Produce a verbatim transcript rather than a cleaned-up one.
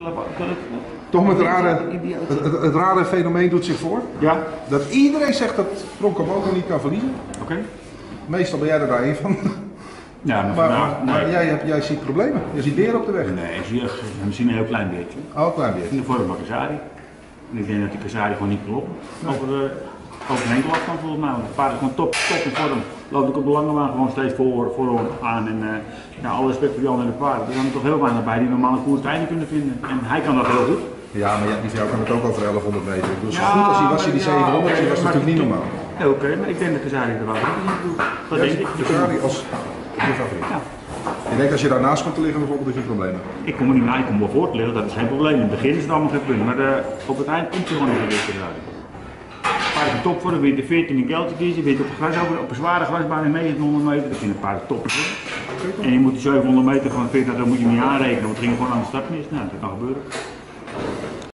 Toch met rare, het, het, het rare fenomeen doet zich voor. Ja. Dat iedereen zegt dat Bronco niet kan verliezen. Oké. Okay. Meestal ben jij er daar één van. Ja, maar, maar, vandaag, maar nee. jij, hebt, jij ziet problemen. Je ziet beren op de weg. Nee, ik zie misschien een heel klein beetje. Oh, een klein beetje. In de vorm van Casari. En ik denk dat die Casari gewoon niet klopt. Nee. Over de over een enkel afstand volgens mij. Het paard is gewoon top, top in vorm. Loopt ik op de lange baan gewoon steeds voor, voor aan. En uh, ja, alle respect voor Jan en de paarden. Er zijn er toch heel weinig bij die normale koers tijden kunnen vinden. En hij kan dat heel goed. Ja, maar ja, die vrouw kan het ook over elfhonderd meter. Ik bedoel, zo ja, goed als hij was, hij die zevenhonderd, ja, was natuurlijk niet normaal. Ja, oké, okay, maar ik denk dat Casari er wel is. Dat ja, denk ik. Casari als je favoriet. Ja. Ik denk als je daarnaast komt te liggen bijvoorbeeld, is je problemen. Ik kom er niet naar, ik kom wel voor te liggen, dat is geen probleem. In het begin is het allemaal geen punt, maar uh, op het eind komt hij gewoon nog een beetje eruit. Paard in top voor de wint de veertien in geld te kiezen, wint op een, gras, op een zware grasbaan in negenhonderd meter, dat vind ik een paard top. En je moet die zevenhonderd meter van veertig, dat moet je niet aanrekenen, want het ging gewoon aan de start mis. Nou, dat kan gebeuren.